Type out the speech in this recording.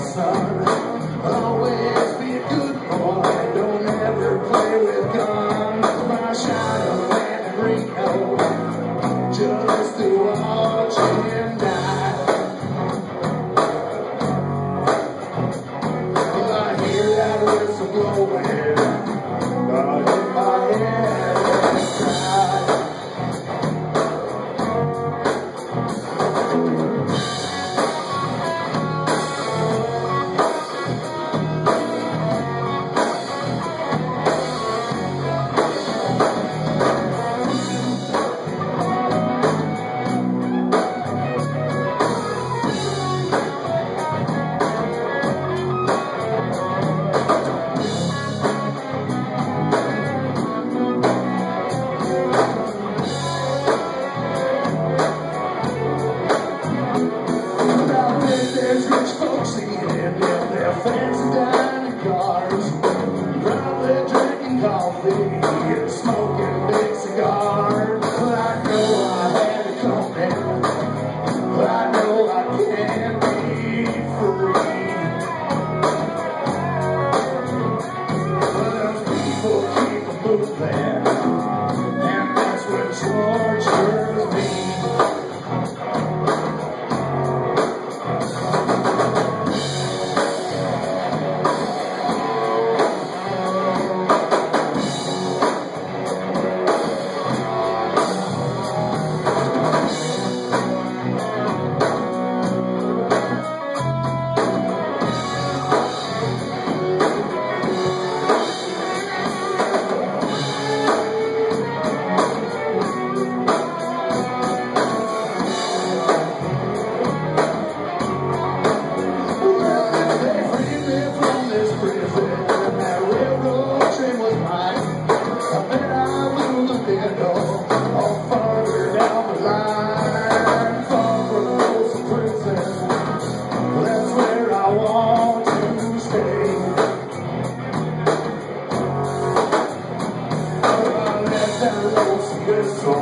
son. Always be a good boy, don't ever play with guns. My shadow and Reno, just to watch him die. Well, I hear that whistle blowing, but in my head I cry. There's rich folks eating in their fancy dining cars, probably drinking coffee and smoking big cigars. But I know I had it coming, but I know I can't be free. But those people keep moving, and that's what tortures me. So